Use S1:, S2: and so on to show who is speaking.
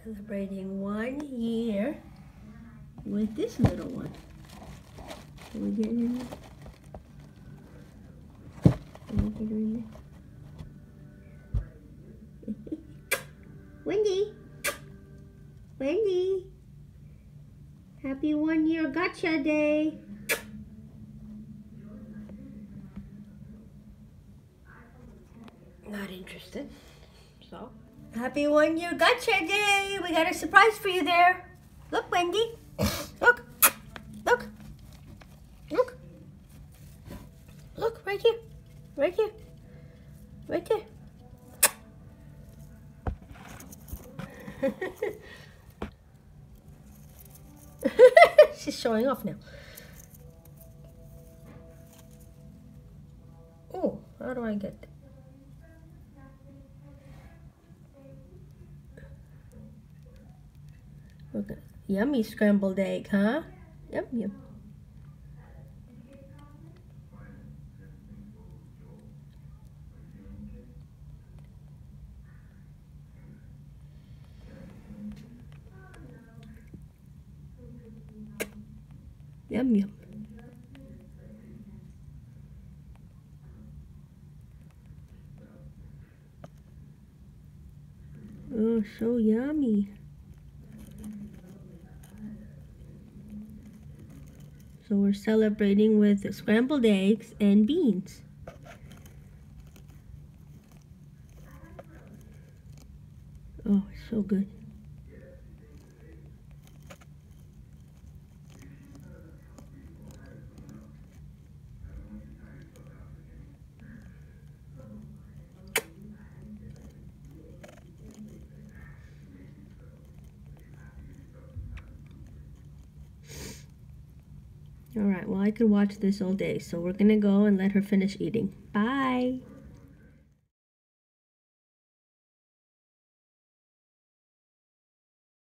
S1: Celebrating 1 year with this little one. Can we get in there? Can we get her in there? Wendy! Wendy! Happy 1 year gotcha day! Not interested. So, happy 1 year gotcha day! We got a surprise for you there. Look, Wendy. Look. Look. Look. Look, right here. Right here. Right there. She's showing off now. Oh, how do I get? Look at yummy scrambled egg, huh? Yum yum. Yum yum. Oh, so yummy. So we're celebrating with scrambled eggs and beans. Oh, it's so good. All right, well, I could watch this all day, so we're gonna go and let her finish eating. Bye.